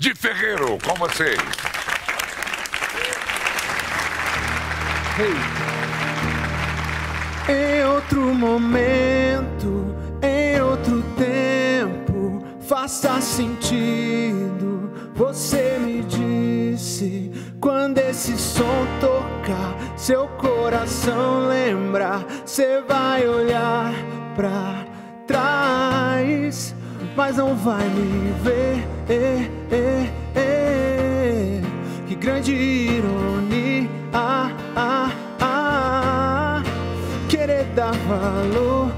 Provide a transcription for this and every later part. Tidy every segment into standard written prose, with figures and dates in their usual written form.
de Ferreiro, com vocês. Em outro momento, em outro tempo, faça sentido. Você me disse, quando esse som tocar, seu coração lembra, você vai olhar pra trás, mas não vai me ver. Que grande ironia, querer dar valor,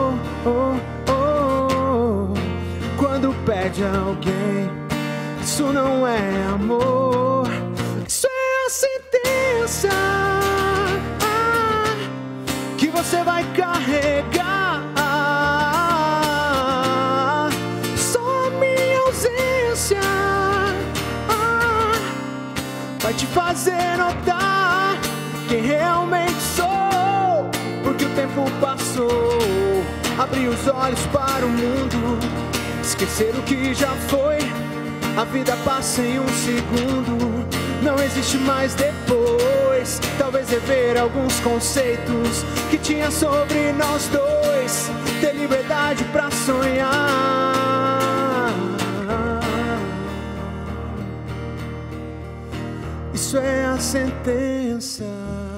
quando perde alguém. Isso não é amor, isso é a sentença que você vai carregar. Só a minha ausência vai te fazer notar quem realmente sou, porque o tempo passou. Abrir os olhos para o mundo, esquecer o que já foi. A vida passa em um segundo, não existe mais depois. Talvez rever alguns conceitos que tinha sobre nós dois. Ter liberdade pra sonhar. Isso é a sentença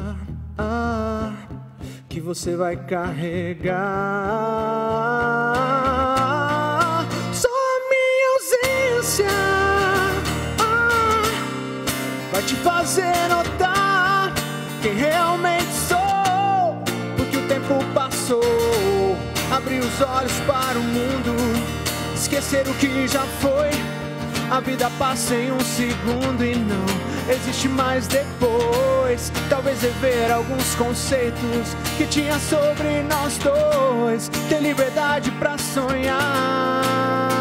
que você vai carregar. Só a minha ausência vai te fazer notar quem realmente sou, porque o tempo passou. Abrir os olhos para o mundo, esquecer o que já foi. A vida passa em um segundo e não existe mais depois. Talvez rever alguns conceitos que tinha sobre nós dois. Ter liberdade pra sonhar.